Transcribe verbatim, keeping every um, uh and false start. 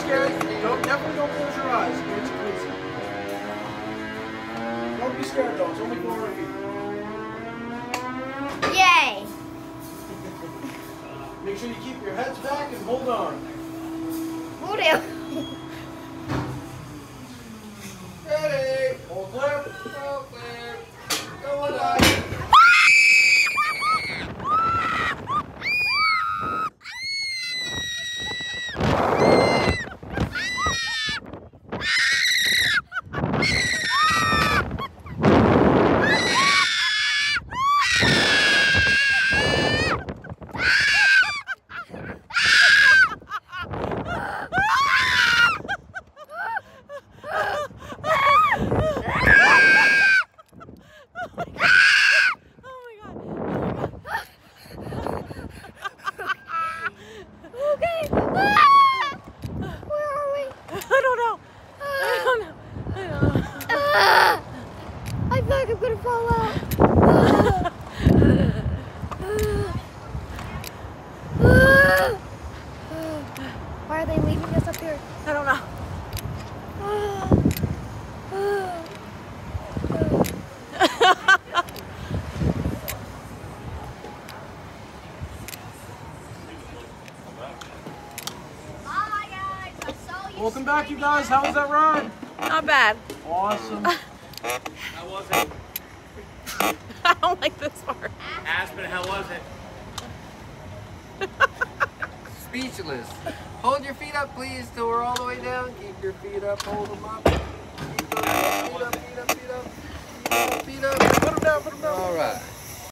scared. Don't, definitely don't close your eyes. It's crazy. Don't be scared though. It's only four hundred feet. Yay! Make sure you keep your heads back and hold on. Hold it. Ready? Hold clear. Hold clear. Go on up. I feel like I'm gonna fall out. Why are they leaving us up here? I don't know. Hi guys, I saw you. Welcome back, you guys. How was that ride? Not bad. Awesome. How was it? I don't like this part. Aspen, how was it? Speechless. Hold your feet up, please, till we're all the way down. Keep your feet up. Hold them up. Keep those feet up, feet up, feet up. Feet up, feet up. Put them down, put them down. All right.